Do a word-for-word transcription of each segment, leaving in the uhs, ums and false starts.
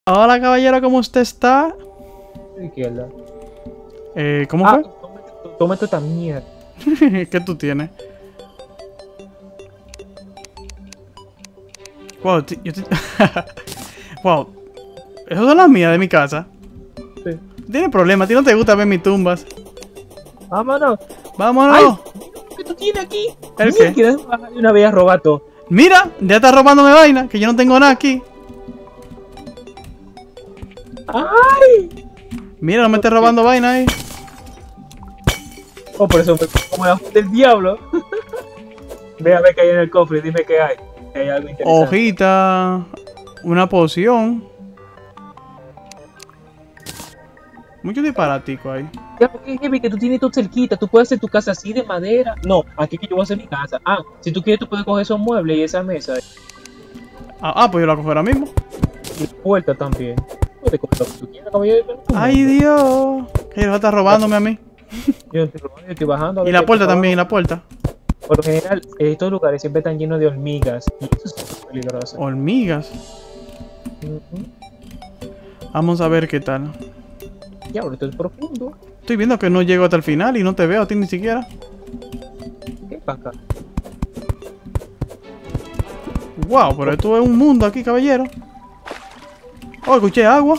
Hola caballero, ¿cómo usted está? Izquierda. Eh, ¿cómo Ah, fue? tómate esta mierda. ¿Qué tú tienes? Wow, ti- yo te... Wow, esas son las mías de mi casa. Sí. Tienes problema, a ti no te gusta ver mis tumbas. Vámonos. ¡Vámonos! ¿Qué tú tienes aquí? ¿El Mira, qué? quieres bajar de una vez a robar todo. Mira, ya estás robándome vaina, que yo no tengo nada aquí. ¡Ay! Mira, no me estés robando vaina ahí. Oh, por eso me como la voz del diablo. Ve a ver qué hay en el cofre y dime qué hay. Que hay algo interesante. Hojita, una poción. Mucho disparatico ahí. Ya, porque heavy que tú tienes todo cerquita. Tú puedes hacer tu casa así de madera. No, aquí que yo voy a hacer mi casa. Ah, si tú quieres, tú puedes coger esos muebles y esa mesa. Ah, ah, pues yo la cojo ahora mismo. Y la puerta también. Puedes coger lo que tú quieras, caballero. Ay, Dios. Que va a estar robándome a mí. Yo estoy robando, yo estoy bajando. a Y ver la qué puerta está también, y abajo. la puerta. Por lo general, estos lugares siempre están llenos de hormigas. Y eso es muy peligroso. Hormigas. Ujú. Vamos a ver qué tal. Diablo, esto es profundo. Estoy viendo que no llego hasta el final y no te veo a ti ni siquiera. ¿Qué pasa? Wow, pero esto es un mundo aquí, caballero. Oh, escuché agua.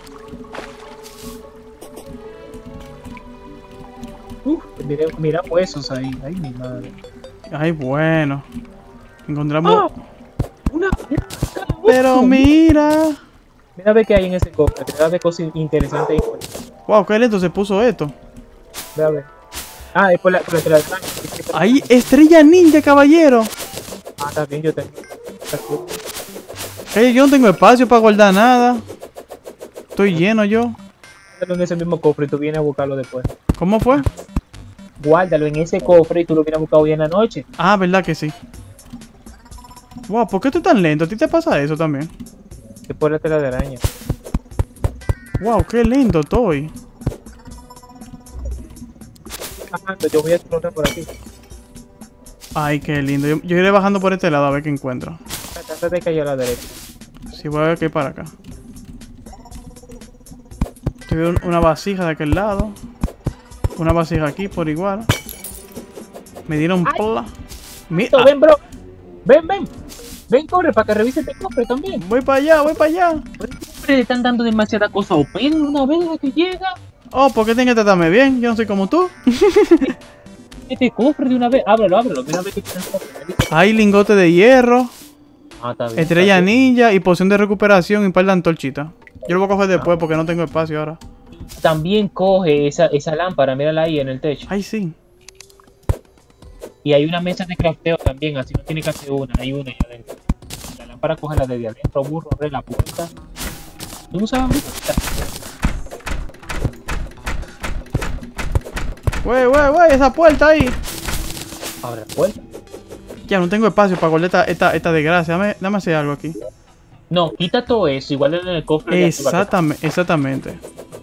Uf, mira, mira huesos ahí. Ay, mi madre. Ay, bueno. Encontramos... ¡Ah! Una, una calabozo. Pero mira. Mira a ver qué hay en ese cofre. Te va a ver cosas interesantes ahí. Wow, qué lento se puso esto. Ve a ver. Ah, es por la, por la, por la- Ahí, estrella ninja, caballero. Ah, está bien, yo tengo. Está cool. Ey, yo no tengo espacio para guardar nada. Estoy lleno yo. Guárdalo en ese mismo cofre y tú vienes a buscarlo después. ¿Cómo fue? Guárdalo en ese cofre y tú lo vienes a buscar hoy en la noche. Ah, verdad que sí. Wow, ¿por qué estoy tan lento? ¿A ti te pasa eso también? Es por la tela de araña. Wow, qué lento estoy. Ajá, yo voy a explorar por aquí. Ay, qué lindo. Yo, yo iré bajando por este lado a ver qué encuentro. Trata de caer a la derecha. Si voy a ver qué hay para acá. Estoy viendo una vasija de aquel lado. Una vasija aquí por igual. Me dieron Ay. pla. Mi- Listo, ah, ven, bro. Ven, ven. Ven, corre para que revise este cofre también. voy para allá, voy para allá. Siempre le están dando demasiada cosa O P de una vez desde que llega. Oh, ¿por qué tienes que tratarme bien? Yo no soy como tú. Este cofre de una vez. Ábrelo, ábrelo. Mira a ver qué tiene el cofre. Hay lingote de hierro, Ah, está bien. estrella está bien. ninja y poción de recuperación y par de antorchitas. Yo lo voy a coger después porque no tengo espacio ahora. También coge esa, esa lámpara, mírala ahí en el techo. Ay, sí. Y hay una mesa de crafteo también, así no tiene que hacer una, hay una ahí adentro. La lámpara coge la de adentro, burro, abre la puerta. ¿Tú no sabes abrir puerta? Wey, wey, wey, esa puerta ahí. Abre la puerta. Ya no tengo espacio para guardar esta, esta, esta desgracia. Dame, dame hacer algo aquí. No, quita todo eso, igual en el cofre de arriba que- Exactamente, exactamente.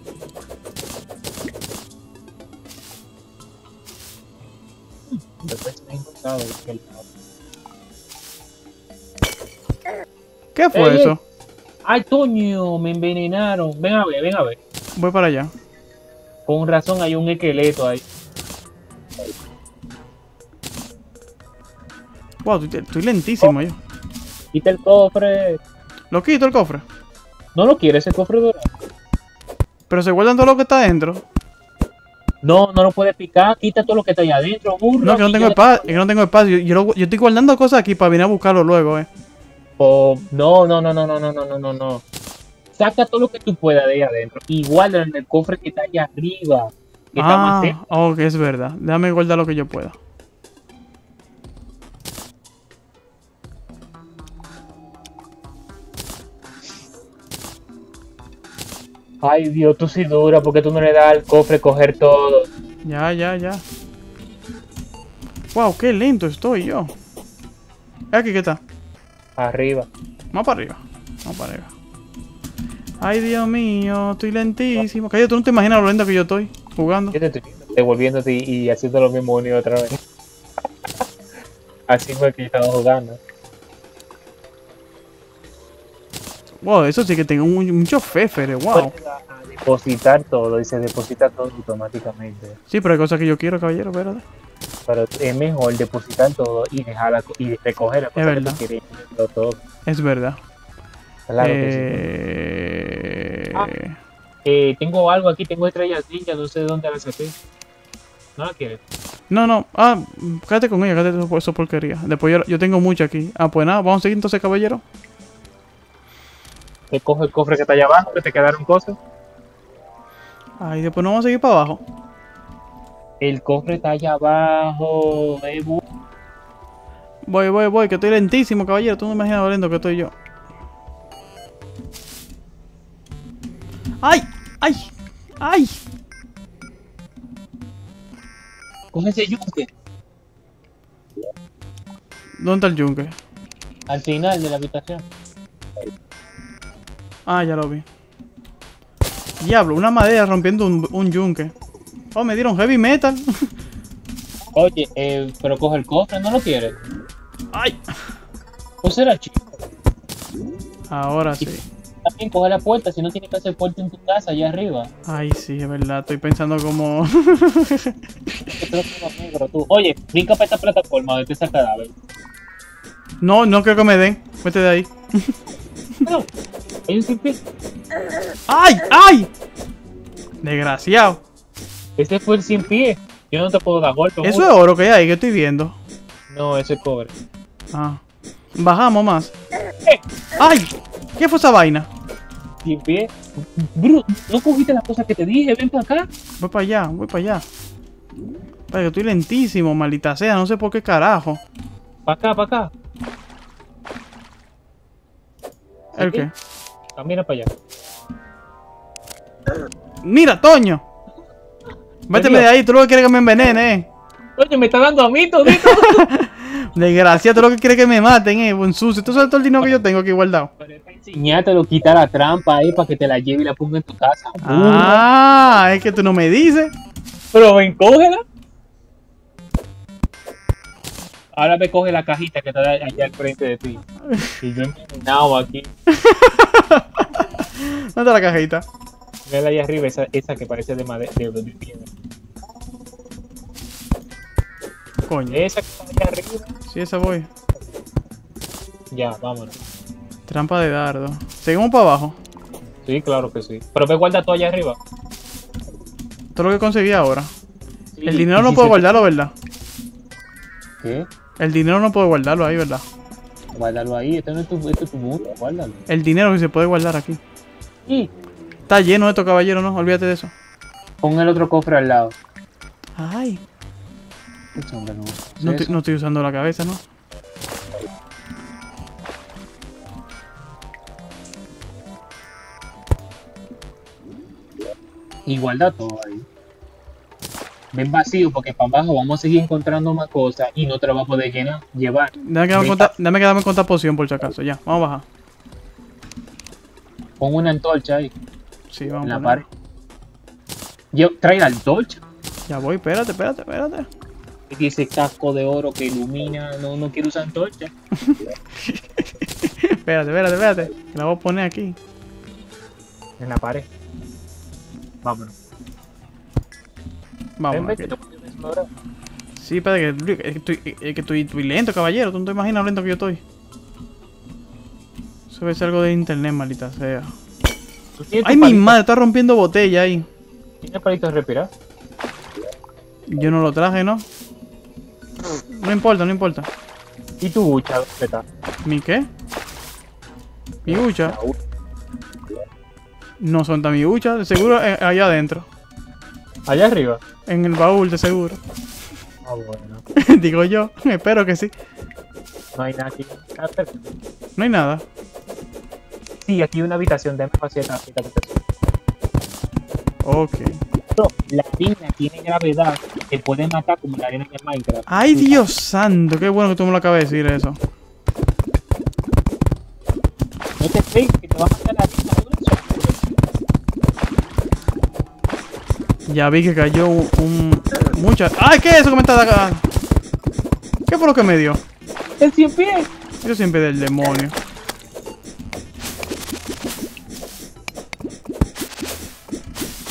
Después me he encontrado de aquel lado. ¿Qué fue Ey, ey. eso? Ay, Toño, me envenenaron. Ven a ver, ven a ver. Voy para allá. Con razón hay un esqueleto ahí. Wow, estoy, estoy lentísimo yo. Quita el cofre. Lo quito el cofre. ¿No lo quiere ese cofre dorado? Pero se guardan todo lo que está adentro. No, no lo puedes picar. Quita todo lo que está allá adentro, burro. No, que no y tengo ya- espacio. Que no tengo espacio. Yo, yo, lo- yo estoy guardando cosas aquí para venir a buscarlo luego, eh. Oh, no, no, no, no, no, no, no, no, no, no. Saca todo lo que tú puedas de ahí adentro. Igual en el cofre que está allá arriba. Que está más Ah, cerca. ok, es verdad. Déjame guardar lo que yo pueda. Ay, Dios, tú sí dura porque tú no le das al cofre coger todo. Ya, ya, ya. Wow, qué lento estoy yo. Aquí, ¿qué está? Arriba. Vamos para arriba. Vamos para arriba. Ay, Dios mío, estoy lentísimo. Cállate, tú no te imaginas lo lento que yo estoy jugando. Yo te estoy viendo, devolviéndote y, y haciendo lo mismo una y otra vez. Así fue que yo estaba jugando. Wow, eso sí que tengo un, mucho fefere, wow. Puedes a- a depositar todo y se deposita todo automáticamente. Sí, pero hay cosas que yo quiero, caballero, espérate. Pero es mejor depositar todo y dejarla co- y recoger las cosas que verdad. tú quieres. Lo todo. Es verdad. Claro que eh... Ah. sí. Eh, tengo algo aquí, tengo estrellas ninja, no sé de dónde las saqué. ¿No la quieres? No, no. Ah, quédate con ella, quédate con esa porquería. Después yo, yo tengo mucha aquí. Ah, pues nada, vamos a seguir entonces, caballero. Te cojo el cofre que está allá abajo, que te quedaron cosas. Ahí después nos vamos a seguir para abajo. El cofre está allá abajo. Eh, bu- Voy, voy, voy, que estoy lentísimo, caballero. Tú no imaginas lo lento que estoy yo. ¡Ay! ¡Ay! ¡Ay! Coge ese yunque ¿Dónde está el yunque? al final de la habitación. Ah, ya lo vi. Diablo, una madera rompiendo un, un yunque. Oh, me dieron heavy metal. Oye, eh, pero coge el cofre, ¿no lo quieres? ¡Ay! Pues será chico. Ahora sí. También coge la puerta, si no tienes que hacer puerta en tu casa, allá arriba. Ay, sí, es verdad. Estoy pensando como... Que te lo pongo negro, tú. Oye, brinca para esta plataforma, vete ese cadáver. No, no creo que me den. Vete de ahí. No, hay un sin fin. ¡Ay! ¡Ay! Desgraciado. Este fue el sin pie. Yo no te puedo dar golpe. Eso es oro que hay, que estoy viendo. No, eso es cobre. Ah. Bajamos más. ¡Ay! ¿Qué fue esa vaina? Sin pie. Bro, no cogiste las cosas que te dije, ven para acá. Voy para allá, voy para allá. Para que estoy lentísimo, maldita sea. No sé por qué carajo. Para acá, para acá. ¿El ¿Sí? qué? Camina para allá. ¡Mira, Toño! Véteme de ahí, tú lo que quieres que me envenene, eh. Oye, me está dando a mí todito. Desgracia, tú lo que quieres que me maten, eh. Buen sucio. Tú sabes todo el dinero que yo tengo aquí guardado. Enseñátelo, quita la trampa ahí para que te la lleve y la ponga en tu casa. Ah, es que tú no me dices. Pero ven, cógela. Ahora me coge la cajita que está allá al frente de ti. Y yo envenenado aquí. ¿Dónde está la cajita? Mira ahí arriba, esa, esa que parece de madera, de, de piedra. Coño. Esa que está allá arriba. Sí, esa voy. Ya, vámonos. Trampa de dardo. Seguimos para abajo. Sí, claro que sí. Pero ve, guarda todo allá arriba. Todo lo que conseguí ahora. Sí, El dinero y no si puedo se- guardarlo, ¿verdad? ¿Qué? El dinero no puedo guardarlo ahí, ¿verdad? Guárdalo ahí, este no es tu, este es tu mundo, guárdalo. El dinero que se puede guardar aquí. Y Está lleno esto, caballero, ¿no? Olvídate de eso. pon el otro cofre al lado. Ay. Este hombre no. No, ¿Es estoy- eso? no estoy usando la cabeza, ¿no? Y guarda todo ahí. Ven vacío porque para abajo vamos a seguir encontrando más cosas y no te lo vas a poder llenar, llevar. Dame quedarme, Ven con ta- vacío. dame quedarme con esta poción por si acaso. Ya, vamos a bajar. Pon una antorcha ahí Sí, vamos en la a poner. pared. Yo, trae la antorcha. Ya voy, espérate, espérate, espérate. Y ese casco de oro que ilumina, no, no quiero usar antorcha. Espérate, espérate, espérate. Que la voy a poner aquí. En la pared. Vámonos. Vamos. Ven, ven, aquí. que te puedes explorar. Sí, espérate, que, que estoy, que estoy, estoy lento, caballero. Tú no te imaginas lo lento que yo estoy. Eso debe ser algo de internet, maldita sea. ¿Tú tienes Ay, tu mi palito? madre, está rompiendo botella ahí. ¿Tienes palito de respirar? Yo no lo traje, ¿no? No importa, no importa. ¿Y tu bucha dónde está? ¿Mi qué? Mi hucha. No son tan mi hucha, de seguro eh, allá adentro. Allá arriba. En el baúl, de seguro. Ah, bueno. Digo yo, espero que sí. No hay nada aquí. Ah, perfecto. No hay nada. Sí, aquí hay una habitación. Déjame pasar esta esta habitación. Ok. No, la arena tiene gravedad. Te puede matar como la arena de Minecraft. Ay, Dios santo, qué bueno que tú me lo acabas de decir eso. No te crees que te va a matar la arena. Ya vi que cayó un... un mucha... ¡Ay, qué es eso que me está acá! ¿Qué fue lo que me dio? El cien pies. Yo siempre del demonio.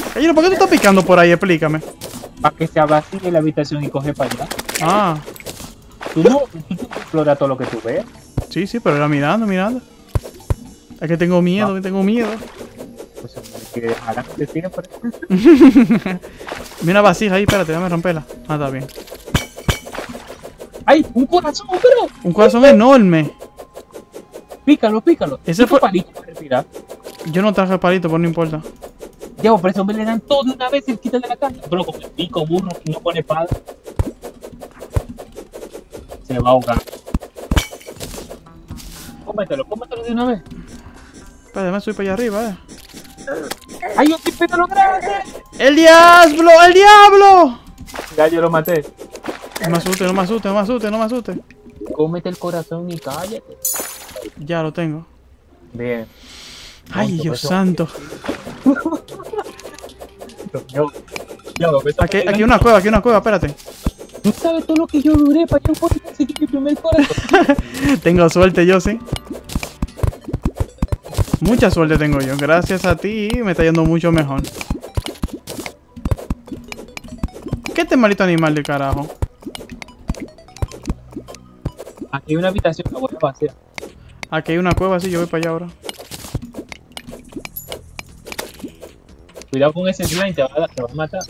Gallero, ¿por qué tú estás picando por ahí? Explícame. Para que se vacíe la habitación y coge para allá. Ah, Tú no, tú no exploras todo lo que tú ves. sí, sí, pero era mirando, mirando. Es que tengo miedo, Ah. que tengo miedo. Pues hay que dejarla que te siga por ahí. Mira una vasija ahí, espérate, déjame romperla. Ah, está bien. ¡Ay! ¡Un corazón, pero! Un corazón enorme. Pícalo, pícalo. Ese Pica fue- palito para respirar. Yo no traje palito, pero no importa. Ya, por eso me le dan todo de una vez y quita de la casa. Bro, con el pico, burro, que no pone espada. Se va a ahogar. Cómetelo, cómetelo de una vez. Espérate, déjame subir para allá arriba, eh. ¡Ay, un tipito lo grande! ¡El diablo! ¡El diablo! Ya, yo lo maté. No me asuste, no me asuste, no me asuste, no me asuste. Cómete el corazón y cállate. Ya lo tengo. Bien. Ay, Monto, Dios eso. santo. Yo, yo, eso Aquí, me aquí una cueva, aquí una cueva, espérate. ¿Tú sabes todo lo que yo duré para yo poder conseguir mi primer corazón? Tengo suerte yo, sí. Mucha suerte tengo yo. Gracias a ti me está yendo mucho mejor. ¿Qué este maldito animal de carajo? Aquí hay una habitación, la voy a vaciar. Aquí hay una cueva, sí, yo voy para allá ahora. Cuidado con ese slime, te va a, te va a matar.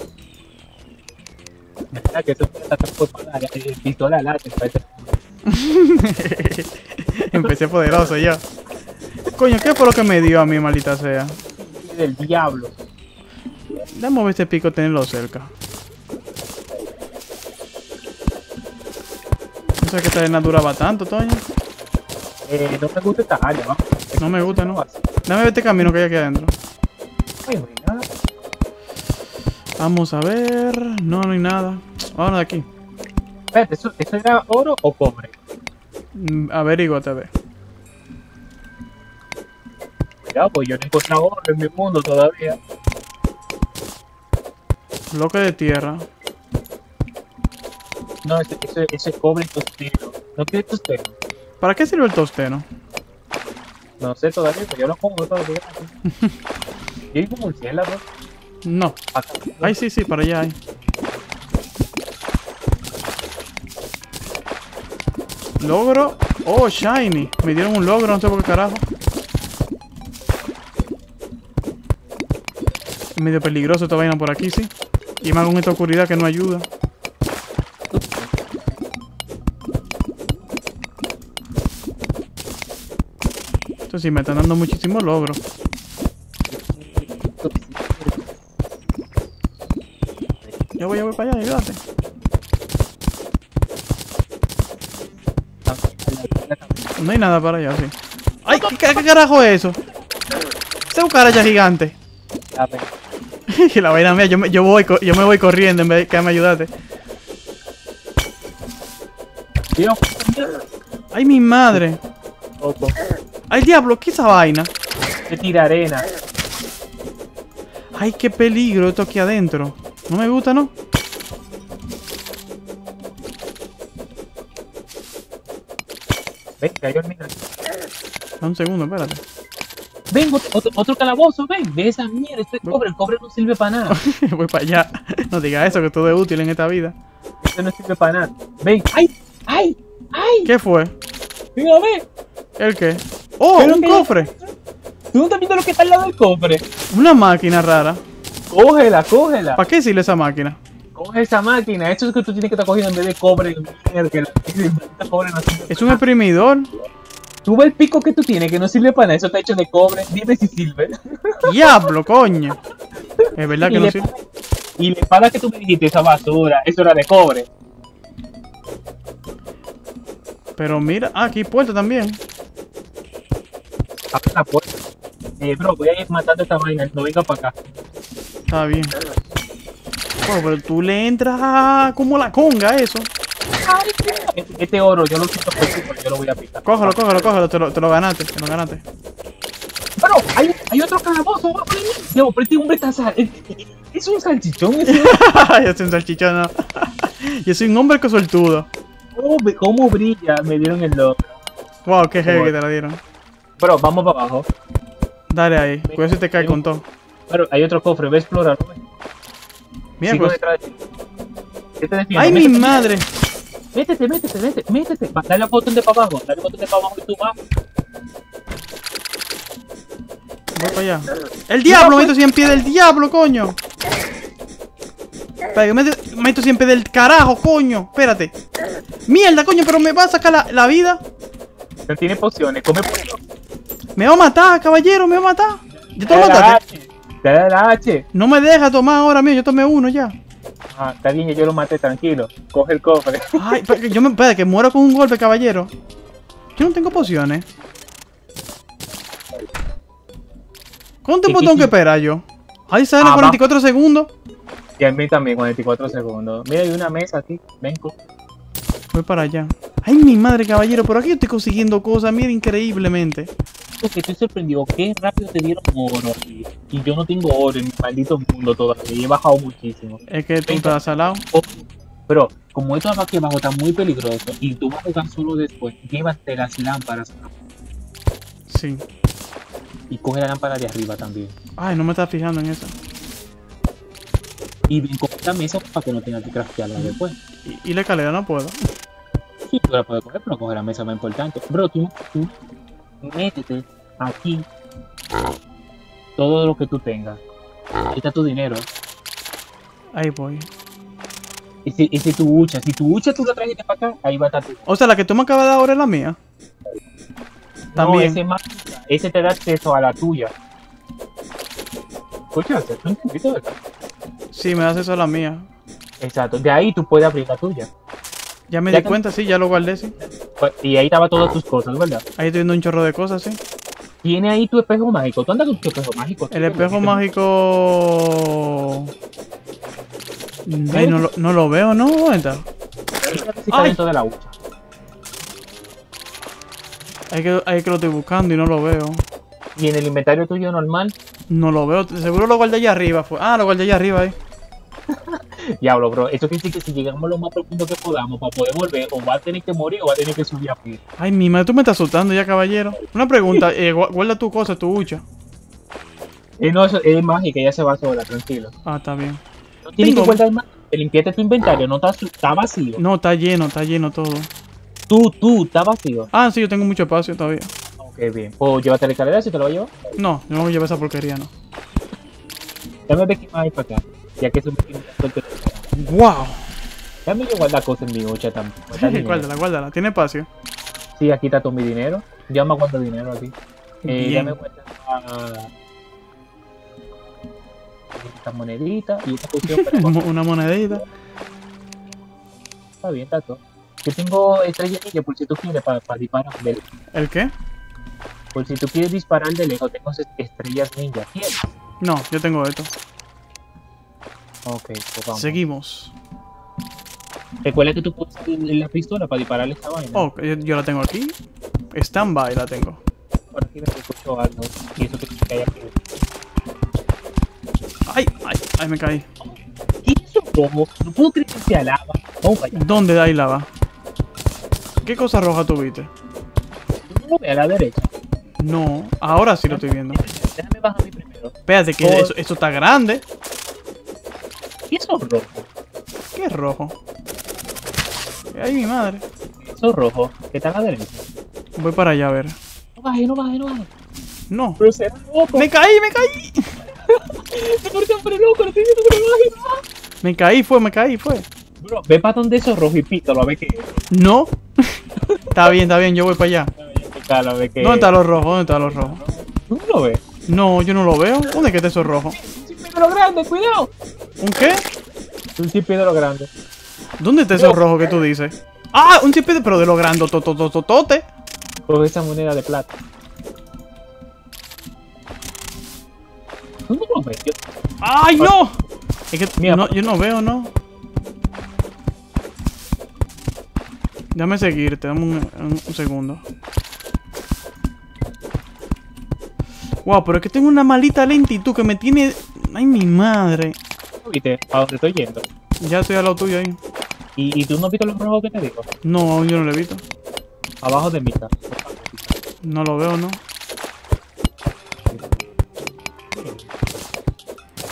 Mira que eso está por para la pistola látex. Parece. Empecé poderoso yo. Coño, ¿qué fue lo que me dio a mí, maldita sea? Del diablo. Déjame ver este pico tenerlo cerca. No sé que esta arena duraba tanto, Toño. Eh, no me gusta esta área, vamos. No me gusta, ¿no? Déjame ver este camino que hay aquí adentro. Ay, no hay nada. Vamos a ver... No, no hay nada. Vámonos de aquí. Espérate, ¿eso, ¿eso era oro o cobre? Mm, Averíguate, a ver. Cuidado, pues yo no he encontrado oro en mi mundo todavía. Bloque de tierra. No, ese, ese, ese cobre tostero. ¿No quieres tostero? ¿Para qué sirve el tosteno? No sé todavía, pero yo lo pongo todo el día. Yo hay como un cielo, No. acá. Ay, sí, sí, para allá hay. Logro. Oh, shiny. Me dieron un logro, no sé por qué carajo. Es medio peligroso esta vaina por aquí, sí. Y más con esta oscuridad que no ayuda. Esto sí, me están dando muchísimos logros. Yo voy, yo voy para allá, ayúdate. No hay nada para allá, sí. ¡Ay! ¿Qué, qué, qué carajo es eso? Esa cucaracha gigante. A ver. Y la vaina mía, yo me, yo, voy, co- yo me voy corriendo en vez de que me ayudate. Dios, ¡Ay, mi madre! loco. ¡Ay, diablo! ¿Qué es esa vaina? Se tira arena. ¡Ay, qué peligro esto aquí adentro! No me gusta, ¿no? Ven, cayó el mina. Da un segundo, espérate. Ven, otro, otro, otro calabozo, ven. Ve esa mierda, este cobre. El cobre no sirve para nada. Voy para allá. No digas eso, que todo es útil en esta vida. Este no sirve para nada. Ven. ¡Ay! ¡Ay! ¡Ay! ¿Qué fue? Mira, ve. ¿El qué? ¡Oh, Pero un que- cofre! ¿Tú no estás viendo lo que está al lado del cobre? Una máquina rara. Cógela, cógela. ¿Para qué sirve esa máquina? Coge esa máquina. Eso es que tú tienes que estar cogiendo en vez de cobre. Mierda, que el cobre no sirve Es para un nada. exprimidor. Tú ves el pico que tú tienes que no sirve para nada. Eso está hecho de cobre. Dime si sirve. ¡Diablo, coño! Es verdad Y que la no sirve. espada- Y la espada que tú me dijiste, esa basura, eso era de cobre. Pero mira, ah, aquí hay puerta también. Abre la puerta. Eh, bro, voy a ir matando esta vaina. No venga para acá. Está bien. Oh, pero tú le entras como la conga a eso. Este, este oro, yo lo siento por ti, pero yo lo voy a picar. Cógelo, cógelo, cógelo, te lo, te lo ganaste, te lo ganaste. Bro, hay, hay otro calabozo abajo de mí. Dios, pero este hombre está sal... Es, es un salchichón. Ese. Yo soy un salchichón, no. Yo soy un hombre que sueltudo. ¿Cómo, cómo brilla? Me dieron el logro. Wow, qué heavy que te la dieron. Bro, vamos para abajo. Dale ahí, cuidado si te cae con todo. Claro, hay otro cofre, ve a explorar. Mira, Sigo pues. detrás de ti. ¿Qué te defiendo? ¡Ay, mi Métete, madre! Métete, métete, métete, métete. Va, dale al botón de para abajo, dale al botón de para abajo y tú vas. Voy para allá. ¡El diablo! Meto cien pies del diablo, coño. Espera, que meto, meto cien pies del carajo, coño. Espérate. Mierda, coño, pero me va a sacar la, la vida. No tiene pociones, come pociones. Me va a matar, caballero, me va a matar. ¿Ya te lo Dale la mataste? H, dale la H. No me deja tomar ahora mío, yo tomé uno ya. Ah, está bien, yo lo maté, tranquilo. Coge el cofre. Ay, espera, que yo me. Espera, que muero con un golpe, caballero. Yo no tengo pociones. ¿Cuánto tiempo tengo que esperar yo? Ahí salen Ah, cuarenta y cuatro segundos. Y a mí también, cuarenta y cuatro segundos. Mira, hay una mesa aquí. Ven, co- Voy para allá. Ay, mi madre, caballero, por aquí yo estoy consiguiendo cosas, mira, increíblemente. Porque estoy sorprendido. Qué rápido te dieron oro aquí. Y yo no tengo oro en mi maldito mundo todavía. Y he bajado muchísimo. Es que tú estás salado. Oh, pero, como esto aquí abajo está muy peligroso y tú vas a jugar solo después, llévate las lámparas Sí. y coge la lámpara de arriba también. Ay, no me estás fijando en eso. Y ven con esta mesa para que no tengas que craftearla después. Y, y la escalera no puedo. Sí, tú la puedes coger, pero coge la mesa más importante. Bro, tú, tú métete aquí todo lo que tú tengas. Ahí está tu dinero. Ahí voy. Y si, y si tu hucha, si tu hucha tú la trajiste para acá, ahí va a estar tu. O sea, la que tú me acabas de dar ahora es la mía. No, También. ese, más, ese te da acceso a la tuya. ¿Escuchaste? ¿Tú entendiste, verdad? Sí, me das eso a la mía. Exacto, de ahí tú puedes abrir la tuya. Ya me Ya di te- cuenta, sí, ya lo guardé, sí. Pues, y ahí estaban todas tus cosas, ¿verdad? Ahí estoy viendo un chorro de cosas, sí. Tiene ahí tu espejo mágico. ¿Tú andas con tu espejo mágico? El espejo mágico... Ay, no lo, no lo veo, ¿no? ¿Dónde está? Fíjate si está Ay. dentro de la hucha. Ahí que, ahí que lo estoy buscando y no lo veo. Y en el inventario tuyo normal, No lo veo, seguro lo guardé allá arriba. Fue. Ah, lo guardé allá arriba ahí. diablo, bro. Eso quiere decir que si llegamos lo más profundo que podamos para poder volver, o va a tener que morir o va a tener que subir a pie. Ay, mi madre, tú me estás asustando ya, caballero. Una pregunta, eh, gu- guarda tu cosa, tu hucha. Eh, no, eso es mágica, ya se va sola, tranquilo. Ah, está bien. No tienes Tengo- que guardar más. Te limpiaste tu inventario, no está, su- está vacío. No, está lleno, está lleno todo. Tú, tú, está vacío. Ah, sí, yo tengo mucho espacio todavía. Ok, bien. O llévate la escalera si te lo va a llevar. No, yo no voy a llevar esa porquería, no. Dame ver qué más hay para acá. Ya que eso me tiene que ¡Wow! Dame yo guardar cosas en mi hucha también. Guardar dinero. Guárdala, guárdala, tiene espacio. Sí, aquí está todo mi dinero. Ya me aguanto dinero aquí. Eh, Bien. ya me guarda esta monedita y esta cuestión. Pero Mo- Una monedita. está bien, está todo. Yo tengo estrellas ninja por si tú quieres para disparar de lejos. ¿El qué? Por si tú quieres disparar de lejos, tengo est- estrellas ninja. ¿Quieres? No, yo tengo esto. Ok, pues vamos. Seguimos. Recuerda que tú puedes usar la pistola para dispararle esta vaina. Oh, yo, yo la tengo aquí. Standby la tengo. Por aquí me escucho algo. Y eso que que hay aquí. Ay, ay, ay, me caí. ¿Qué es eso rojo? No puedo creer que sea lava. Vamos para allá. ¿Dónde hay lava? ¿Qué cosa roja tuviste? ¿Tú no lo ves a la derecha? No, ahora sí lo estoy viendo. Déjame bajar mi primero. Espérate, que Oh. eso, esto está grande. ¿Qué es eso rojo? ¿Qué es rojo? Ay, mi madre. Eso rojo. ¿Qué está a la derecha? Voy para allá a ver. No baje, no baje, no baje. No. Pero será loco. Me caí, me caí. ¿Por qué hombre loco? No estoy diciendo que no baje, no baje. Me caí, fue, me caí, fue. Bro, ve para donde eso rojo y pítalo a ver qué es. No. Está bien, está bien, yo voy para allá. Pítalo a ver qué ¿Dónde es. está los rojos? ¿Dónde está los rojos? ¿Tú no lo ves? No, yo no lo veo. ¿Dónde es que está eso rojo? Un cipídalo grande, cuidado. ¿Un qué? Un cipídalo grande. ¿Dónde está eso rojo que tú dices? Ah, un chip, pero de lo grande, totototote. Coge esa moneda de plata. ¿Tú no lo ves? Yo- ¡Ay, no! Es que Mira, no, yo no veo, ¿no? Déjame seguirte, dame un, un- un segundo. Wow, pero es que tengo una malita lentitud que me tiene... ¡Ay, mi madre! ¿Viste? ¿A dónde estoy yendo? Ya estoy al lado tuyo ahí. ¿Y, y tú no has visto los rojos que te digo? No, aún yo no lo he visto. Abajo de mi casa. No lo veo, ¿no?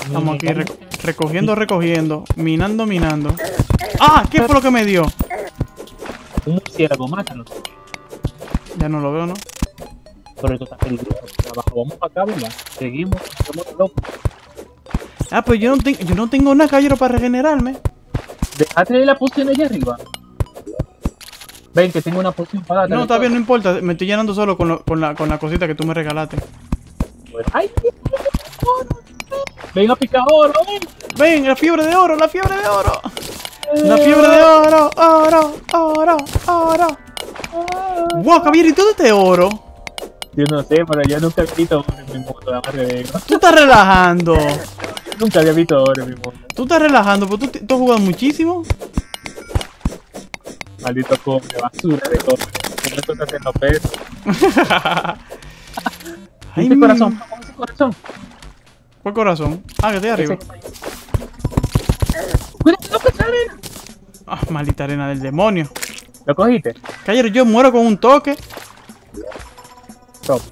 Estamos aquí reco recogiendo, recogiendo. Minando, minando. ¡Ah! ¿Qué fue lo que me dio? Un murciélago, mátalo. Ya no lo veo, ¿no? Pero esto está peligroso. Abajo, vamos para acá, ¿verdad? Seguimos, somos locos. Ah, pues yo no, tengo yo no tengo nada, caballero, para regenerarme. Déjate la poción allá arriba. Ven, que tengo una poción para darte. No, está bien, no importa. Me estoy llenando solo con, lo, con, la, con la cosita que tú me regalaste. ¡Ay! ¡Ven a picar oro, ven! ¡Ven, la fiebre de oro, la fiebre de oro! ¡La fiebre de oro, oro, oro, oro! ¡Wow, caballero! ¿Y todo este oro? Yo no sé, pero yo nunca he visto oro en mi mundo, la madre de Dios. Tú estás relajando. Nunca había visto oro en mi mundo. Tú estás relajando, pero tú, tú has jugado muchísimo. Maldito cobre, basura de cobre. Con esto te hacen los pesos. Ay, ¿Ese mi- corazón? ¿Cómo ese corazón? ¿Cuál corazón? Ah, que estoy arriba. ¡Cuidado, que sale! Ah, maldita arena del demonio. ¿Lo cogiste? Caballero, yo muero con un toque. Top.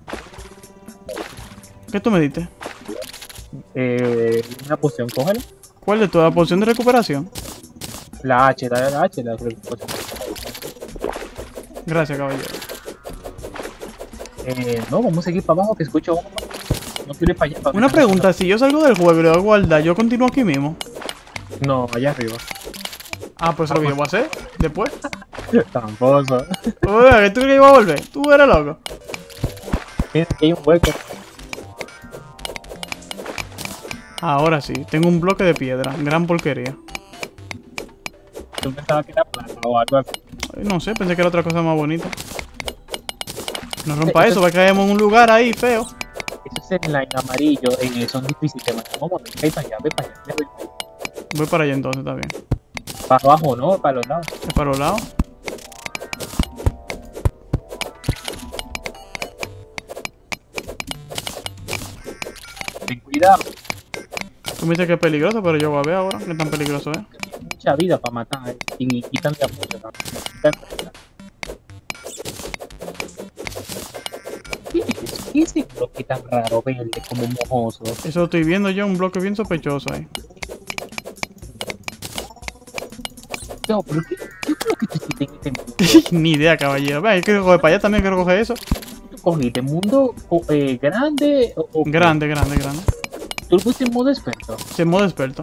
¿Qué tú me diste? Eh, una poción, cógela. ¿Cuál de todas? ¿Poción de recuperación? La H, dale la H, la poción. Gracias, caballero. Eh, no, vamos a seguir para abajo, que escucho bomba. No quiero ir para allá. para Una allá. pregunta, si yo salgo del juego y le doy guardar, ¿yo continúo aquí mismo? No, allá arriba. Ah, pues eso es lo que yo voy a hacer después. Tramposo. Uy, ¿tú crees que iba a volver? Tú eres loco. Mira, aquí hay un hueco. Ahora sí, tengo un bloque de piedra. Gran porquería. Yo pensaba que era plata o algo así. Ay, no sé, pensé que era otra cosa más bonita. No rompa eso, va a caernos en un lugar ahí feo. Eso es en la en amarillo, eh, son difíciles. Man. Vamos, ve para allá, ve para allá. Ve para allá. Voy para allá entonces, está bien. Para abajo, no, para los lados. ¿Es para los lados? Ten cuidado. Tú me dices que es peligroso, pero yo voy a ver ahora qué tan peligroso es. Tienes mucha vida para matar eh, y quitan de mucho también. Quitan de- ¿Qué es eso? ¿Qué es ese bloque tan raro, verde, como mojoso? Eso lo estoy viendo yo, un bloque bien sospechoso ahí. No, pero ¿qué, qué es lo que tú hiciste en este mundo? Ni idea, caballero. Ven, hay que coger para allá también, quiero coger eso. ¿Tú cogiste mundo o, eh, grande o, o qué? Grande, grande, grande. ¿Tú lo pusiste en modo experto? Se modo experto.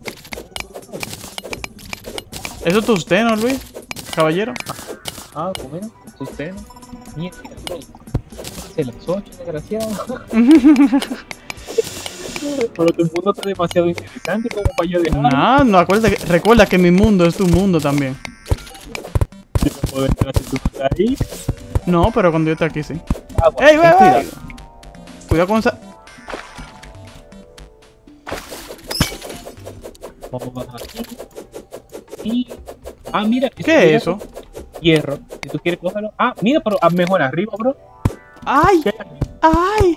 ¿Eso es usted, no, Luis? Caballero. Ah, bueno, usted no. Mira, bro. Se las ocho, desgraciado. Pero tu mundo está demasiado interesante como para yo dejar. No, no, acuérdate que- recuerda que mi mundo es tu mundo también. Yo no puedo entrar si tú no estás ahí. No, pero cuando yo esté aquí sí. Ah, bueno, ¡Ey, ten wey, cuidado. wey! Cuidado con esa... Vamos a bajar aquí. Y. Ah, mira. ¿Qué es eso? Hierro. Si tú quieres cógelo. Ah, mira, pero ah, mejor arriba, bro. ¡Ay! ¿Qué hay aquí? ¡Ay!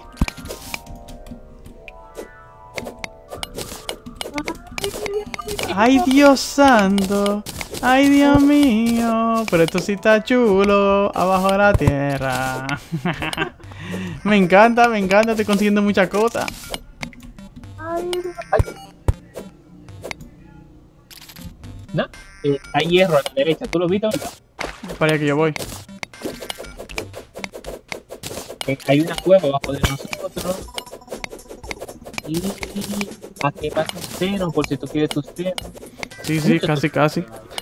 ¡Ay, Dios santo! ¡Ay, Dios mío! Pero esto sí está chulo, abajo de la tierra. Me encanta, me encanta, estoy consiguiendo muchas cosas. Ay, ay. No, eh, hay hierro a la derecha. ¿Tú lo viste, verdad? Para allá que yo voy. Eh, hay una cueva abajo de nosotros. Y aquí va tu seno, por si tú quieres tus senos. Sí, sí, casi, casi.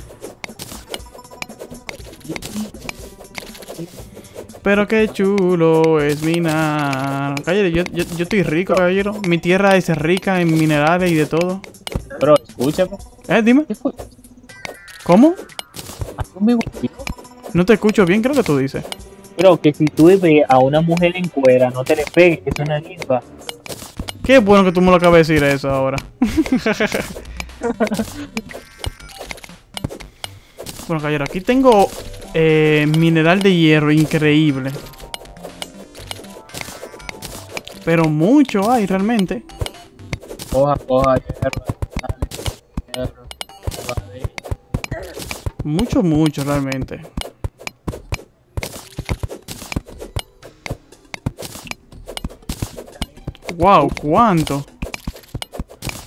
Pero qué chulo es minar. Caballero, yo, yo, yo estoy rico, caballero. Mi tierra es rica en minerales y de todo. Bro, escúchame. Eh, dime. ¿Qué fue? ¿Cómo? Hazme un video. No te escucho bien, creo que tú dices. Bro, que si tú ves a una mujer en cuera, no te le pegues, que es una ninfa. Qué bueno que tú me lo acabas de decir eso ahora. Bueno, caballero, aquí tengo eh, mineral de hierro increíble. Pero mucho hay realmente. Coja, coja, hierro, dale, hierro, vale. Mucho, mucho realmente. Wow, ¿cuánto?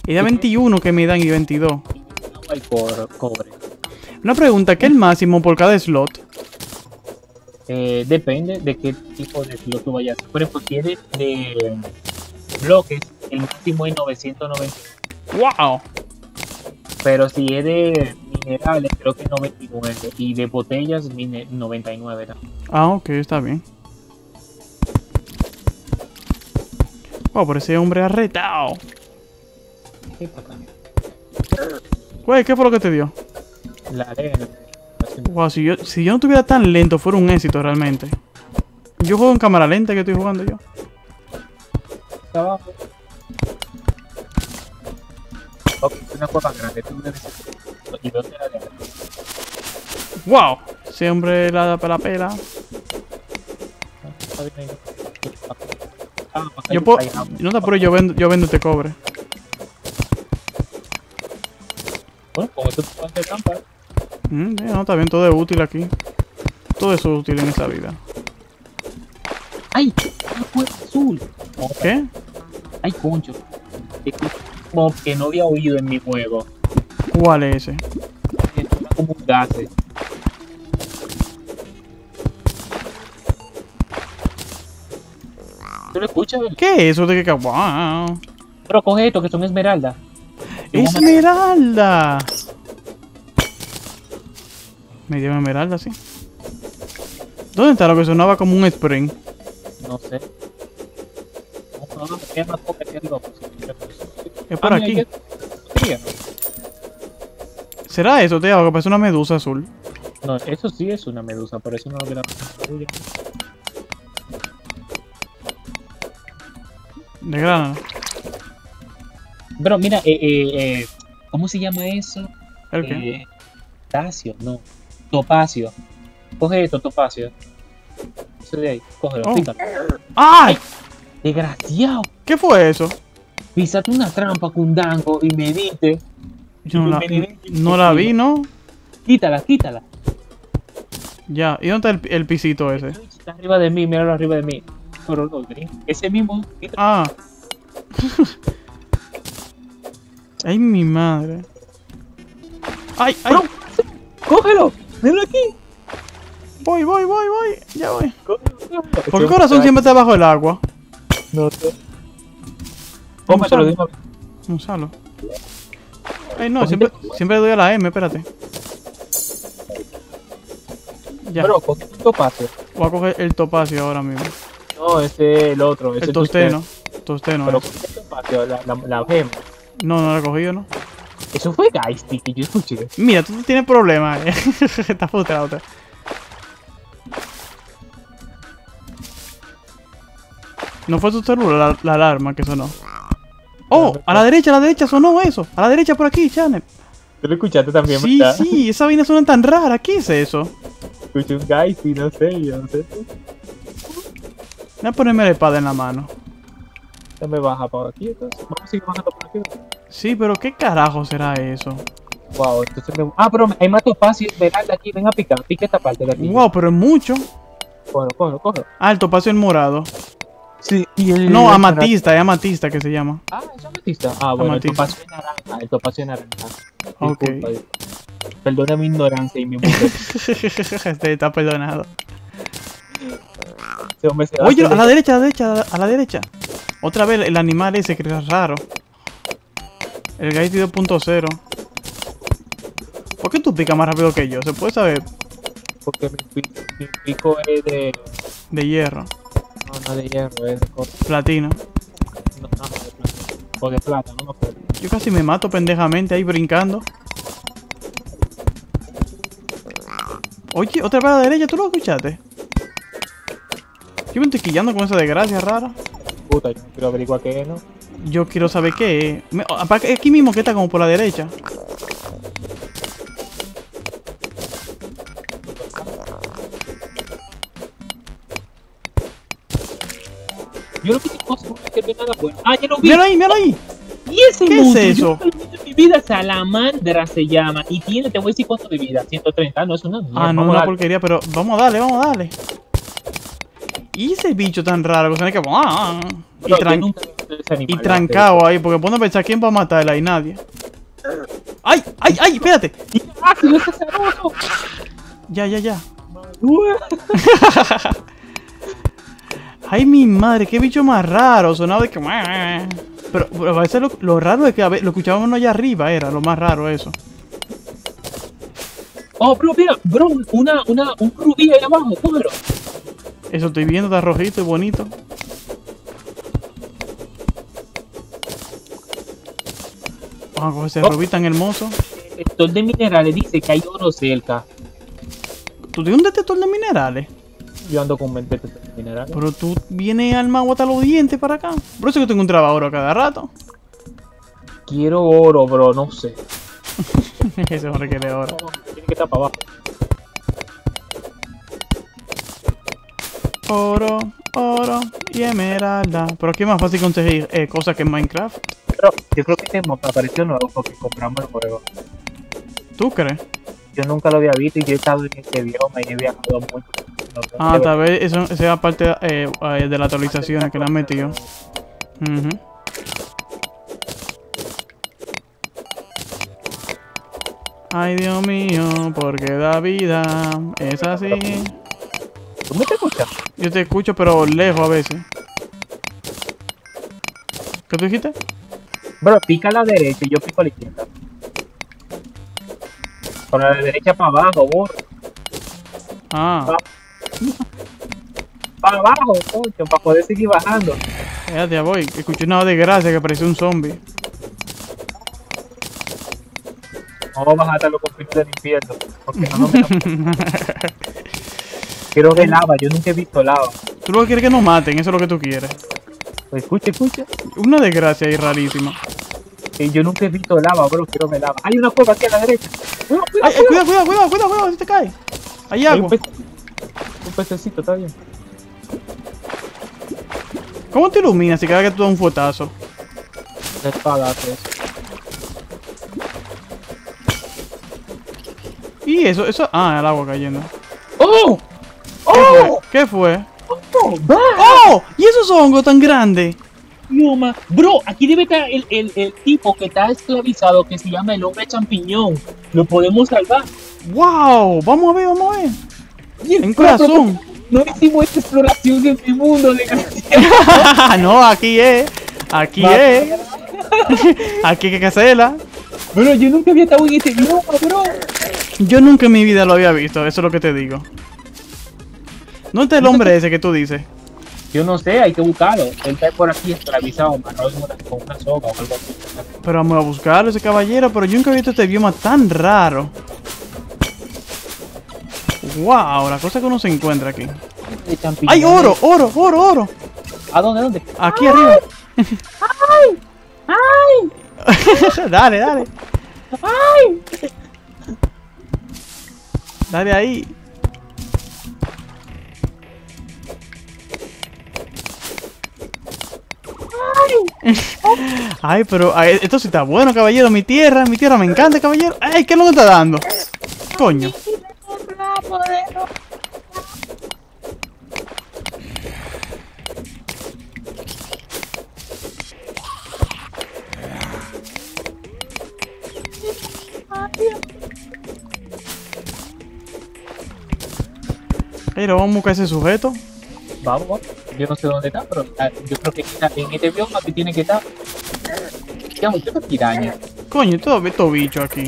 Y da veintiuno que me dan y veintidós. No hay por cobre. Una pregunta, ¿qué es el máximo por cada slot? Eh, depende de qué tipo de slot tú vayas. Por ejemplo, si eres de bloques, el máximo es novecientos noventa. ¡Wow! Pero si es de minerales, creo que es noventa y nueve. Y de botellas, mine- noventa y nueve. ¿No? Ah, ok, está bien. Wow, pero ese hombre arretado. ¿Qué pasa? Güey, ¿qué fue lo que te dio? La arena. Wow, si yo, si yo no estuviera tan lento, fuera un éxito realmente. Yo juego en cámara lenta que estoy jugando yo. Está abajo. Ok, es una cosa grande. Tú debes ser- ¿Y dónde la arena? Wow, ese hombre la da para la pela. Está bien ahí. Ah, pues Yo ahí- puedo, ahí, ah, no te apures, yo vendo, yo vendo este cobre. Bueno, como tú te de trampa. Mm, yeah, no, está bien, todo es útil aquí. Todo eso es útil en esa vida. ¡Ay! ¡Una cueva azul! ¿Qué? ¡Ay, concho! Es que como que no había oído en mi juego. ¿Cuál es ese? Es como un gas. ¿Tú lo escuchas? ¿Qué es eso de que... ¡Wow! Pero coge esto, que son esmeraldas. ¡Esmeralda! Me dio esmeralda, sí. ¿Dónde está lo que sonaba como un spring? No sé. No, no, no, me queda más poca que arriba. Pues, Es por Ah, aquí. mira, ¿qué? ¿Será eso, tío? Que parece una medusa azul. No, eso sí es una medusa, por eso no lo grabo. De grana. Pero mira, eh, eh, eh, ¿cómo se llama eso? ¿El qué? Eh, Tacio, no. Topacio. Coge esto, Topacio. Eso de ahí, cógelo, Oh. pícalo. ¡Ay! Desgraciado. ¿Qué fue eso? Písate una trampa con Dango y medite. Yo no la, no la vi, ¿no? Quítala, quítala. Ya, ¿y dónde está el, el pisito ese? Está arriba de mí, míralo arriba de mí. Pero no, ¿sí? Ese mismo. Quítalo. Ah. Ay, mi madre. Ay, ay. Bro, cógelo. Míralo aquí. Voy, voy, voy, voy. Ya voy. Cógelo, cógelo. ¿Por qué corazón siempre está bajo el agua? No sé. Cómetelo, Usalo. dime. Usalo. Ay, no, siempre, siempre le doy a la M, espérate. Ya, Bro, coge un topacio. voy a coger el topacio ahora mismo. No, ese es el otro. Ese El es tosteno. Tosteno, Pero eh. coge el topacio, la, la, la gema. No, no lo he cogido, ¿no? Eso fue Geisty que yo escuché. Mira, tú tienes problemas, eh. Está frustrado usted. No fue tu celular la, la alarma que sonó. Oh, a la derecha, a la derecha sonó eso. A la derecha por aquí, Channel. Tú lo escuchaste también, Sí, ¿verdad? sí, esa vaina suena tan rara. ¿Qué es eso? Escuché un Geisty, no sé, yo no sé. Voy a ponerme la espada en la mano. Ya me baja para aquí, entonces. Vamos a seguir bajando por aquí. Sí, pero ¿qué carajo será eso? Wow, entonces me... Ah, pero hay más topacio esmeralda aquí. Ven a picar, pica esta parte de aquí. Wow, pero es mucho. Cógelo, cógelo, cógelo. Ah, el topacio es morado. Sí, y el... No, amatista, es amatista que se llama. Ah, es amatista. Ah, bueno, Amatista. el topacio es naranja. El topacio es naranja. Ok. Disculpa, disculpa. Perdona mi ignorancia y mi mujer. Este está perdonado. Ese hombre se va Oye, hacer a la derecha, a la derecha, a la- a la derecha. Otra vez el animal ese que es raro. El Gaiti dos punto cero. ¿Por qué tú picas más rápido que yo? ¿Se puede saber? porque mi, pi- mi pico es de... De hierro, No, no de hierro, es de cosa. platino. No, no, de plata. O de plata, no me acuerdo. Yo casi me mato pendejamente ahí brincando. Oye, otra vez a la derecha, ¿tú lo escuchaste? Yo me estoy quillando con esa desgracia rara. Puta, yo quiero averiguar qué es, ¿no? Yo quiero saber qué es. Me- aparte, aquí mismo que está como por la derecha. Yo lo que tengo es que no es nada bueno. Ah, ya lo vi. Míralo ahí, míralo ahí. ¿Y ese ¿Qué es monstruo? eso? Yo nunca lo he visto en mi vida, Salamandra se llama. Y tiene, te voy a decir cuánto de vida. ciento treinta, no es una mierda. Ah, no, Vamos a una darle. porquería, pero vamos a darle, vamos a darle. Y ese bicho tan raro que suena que... ¡ah! Y, Bro, yo tran- nunca he visto ese animal, y trancado ahí, porque pone a pensar quién va a matarla y nadie. ¡Ay! ¡Ay! ¡Ay! ¡Espérate! ¡Ah, que no es azaroso! Ya, ya, ya. Ay, mi madre, qué bicho más raro. Sonaba de que... Pero, pero a veces lo, lo raro es que a ver, lo escuchábamos allá arriba, era lo más raro eso. Oh, bro, mira, bro, una, una, un rubí ahí abajo, cógelo. Eso estoy viendo, está rojito y bonito. Vamos a coger ese Oh. rubí tan hermoso. El sector de minerales dice que hay oro cerca. ¿Tú tienes un detector de minerales? Yo ando con un detector de minerales. Pero tú vienes armado hasta los dientes para acá. Por eso que tú encontrabas oro cada rato. Quiero oro, bro, no sé. Ese hombre quiere oro. Tiene que estar para abajo. Oro, oro y esmeralda. Pero aquí es más fácil conseguir eh, cosas que en Minecraft. Pero yo creo que este mapa apareció nuevo porque compramos el juego. ¿Tú crees? Yo nunca lo había visto y yo he estado en este bioma y he viajado mucho. No sé, Ah, pero- tal vez eso sea parte eh, eh, de las actualizaciones que le han metido. Ujú. Ay, Dios mío, porque da vida. Es así. ¿Tú me te escuchas? Yo te escucho, pero lejos a veces. ¿Qué tú dijiste? Bro, pica a la derecha y yo pico a la izquierda. Con la derecha para abajo, bro. Ah, Para abajo, coño, para poder seguir bajando. ya te voy. Escuché una desgracia que pareció un zombie. No vamos a matar los conflictos del infierno. Porque no, no me Quiero ver lava, yo nunca he visto lava. Tú lo que quieres que nos maten, eso es lo que tú quieres. Pues escucha, escucha. Una desgracia ahí rarísima. Eh, yo nunca he visto lava, bro, quiero ver lava. Hay una cueva aquí a la derecha. Cuidado, Ay, cuidado, eh, cuidado, cuidado, cuidado, cuidado, cuidado, si te cae. Hay Hay un, agua. pece- un pececito, está bien. ¿Cómo te iluminas si cada vez que tú das un fuetazo? La espada hace eso. Y eso, eso. Ah, el agua cayendo. ¡Oh! ¿Qué fue? ¡Oh! ¿Qué fue? ¡Oh! ¡Va! ¡Oh! ¿Y esos hongos tan grandes? Idioma. Bro, aquí debe estar el, el, el tipo que está esclavizado que se llama el hombre champiñón. Lo podemos salvar. ¡Wow! Vamos a ver, vamos a ver. Y el En corazón. No hicimos esta exploración de mi mundo, desgraciado. No, aquí es. Aquí es. Aquí hay que hacerla. Bro, yo nunca había estado en este bioma, bro. Yo nunca en mi vida lo había visto, eso es lo que te digo. ¿No está el hombre ese que tú dices? Yo no sé, hay que buscarlo. Él está por aquí esclavizado, amarrado en una- con una soga o algo así. Pero vamos a buscarlo, ese caballero, pero yo nunca he visto este bioma tan raro. Wow, la cosa que uno se encuentra aquí. De champiñones. ¡Ay, oro, oro, oro, oro! ¿A dónde, dónde? Aquí arriba. ¡Ay! ¡Ay! Dale, dale. ¡Ay! Dale ahí. Ay, pero ay, esto sí está bueno, caballero. Mi tierra, mi tierra me encanta, caballero. Ay, ¿qué es lo que está dando? Coño. Pero vamos a buscar ese sujeto. Vamos, vamos. Yo no sé dónde está, pero ah, yo creo que está en este bioma que tiene que estar. Ya, muchas pirañas. Coño, todo estos bichos aquí.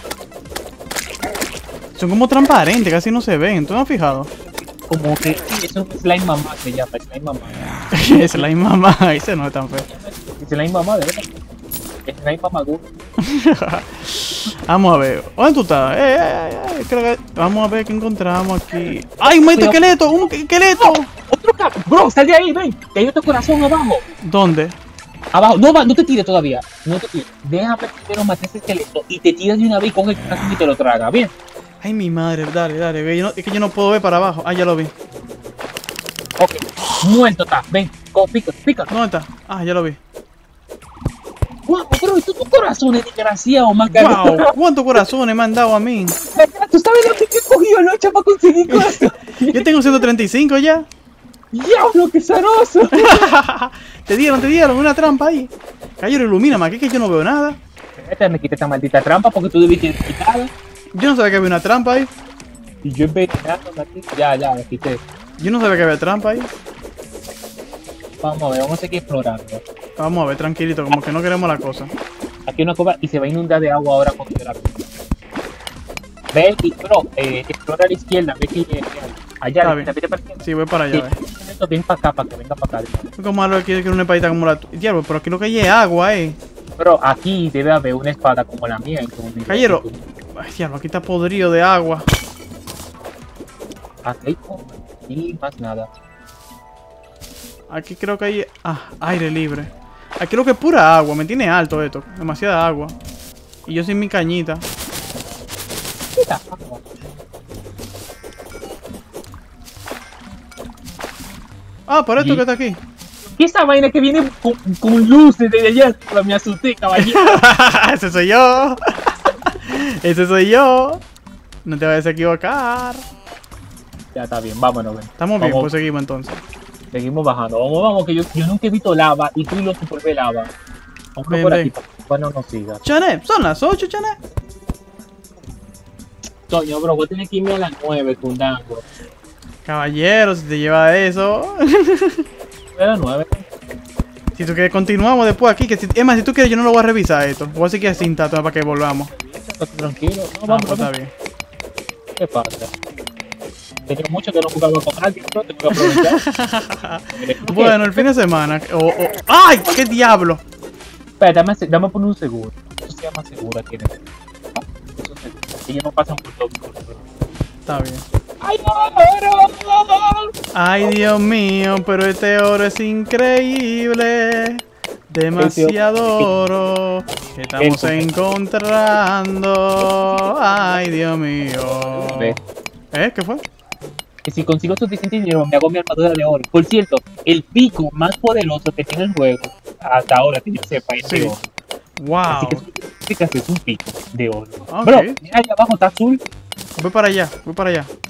Son como transparentes, casi no se ven. ¿Tú no has fijado? Como que sí, es un slime mamá se llama, slime mamá. Es la misma mamá, ese no es tan feo. Slime mamá, de verdad. Slime mamá, güey. Vamos a ver. ¿Dónde tú estás? Eh, eh, eh, eh, creo que- Vamos a ver qué encontramos aquí. ¡Ay, un maldito esqueleto! ¡Un esqueleto! Otro cap. Bro, sal de ahí, ven. Que hay otro corazón abajo. ¿Dónde? Abajo. No, va, no te tires todavía. No te tires. Déjame primero matar ese esqueleto y te tiras de una vez y coge el corazón y te lo traga. Bien. Ay, mi madre, dale, dale. Ve, yo no- es que yo no puedo ver para abajo. Ah, ya lo vi. Ok. Muerto está. Ven. Go, pica, pica. ¿Dónde está? Ah, ya lo vi. Wow, bro, esto tu corazón es desgraciado, man. ¡Wow! ¿Cuántos corazones me han dado a mí? ¿Tú sabes lo que he cogido noche para conseguir corazón? Yo tengo ciento treinta y cinco ya. ¡Diablo, qué zaroso! Te dieron, te dieron una trampa ahí. Caballero, ilumíname, aquí que yo no veo nada. Esta me quité esta maldita trampa porque tú debiste quitarla. Yo no sabía que había una trampa ahí. Y yo envenenando aquí. Ya, ya, la quité. Yo no sabía que había trampa ahí. Vamos a ver, vamos a seguir explorando. Vamos a ver, tranquilito, como que no queremos la cosa. Aquí hay una cueva y se va a inundar de agua ahora con el agua. Ve, y, bro, eh, explora a la izquierda, ve que eh, allá, Está vete, bien. vete para allá. Sí, voy para allá, Sí, ve. esto, ven para acá, para que venga para acá. Es como algo aquí que una espadita como la tuya. Diablo, pero aquí lo que hay es agua, eh. Bro, aquí debe haber una espada como la mía. En tu universo. Caballero. Ay, diablo, aquí está podrido de agua. Aquí hay como- y más nada. Aquí creo que hay... Ah, aire libre. Aquí lo que es pura agua, me tiene alto esto. Demasiada agua. Y yo sin mi cañita. Mira, agua. Ah, por esto Y- que está aquí. ¿Qué es esa vaina que viene con, con luces desde allá? Me asusté, caballero. Ese soy yo. Ese soy yo. No te vayas a equivocar. Ya está bien, vámonos, ven. Estamos bien, Vamos. pues seguimos entonces. Seguimos bajando. Vamos, vamos, que yo, yo nunca he visto lava y tú lo por ver lava. Vamos Ven, por ven. aquí para que Juan no nos siga. Chané, son las ocho, Chané. Coño, bro, vos tenés que irme a las nueve, Kundango. Caballero, si te lleva eso. A las nueve. Si tú quieres, continuamos después aquí. Que si, es más, si tú quieres, yo no lo voy a revisar esto. Voy a seguir así cinta para que volvamos. Tranquilo. No, Ah, vamos, pues está vamos. bien. ¿Qué pasa? Tenía mucho que no jugaba con alguien, bro. Tengo que aprovechar. Bueno, el fin de semana. o- o- ¡Ay! ¡Qué diablo! Espera, dame, dame poner un seguro. Eso se llama seguro aquí en el... Ah, eso es seguro. Ellos no pasan por todo. por todo. Está bien. ¡Ay, no! Ay, Dios mío, pero este oro es increíble. Demasiado oro que estamos encontrando. Ay, Dios mío. Ve. ¿Eh? ¿Qué fue? Que si consigo suficiente dinero me hago mi armadura de oro. Por cierto, el pico más poderoso que tiene el juego hasta ahora que yo sepa es de Sí. oro. Así que Wow. significa que es un pico de oro. Ok. Bro, mira allá abajo está azul. Voy para allá, voy para allá.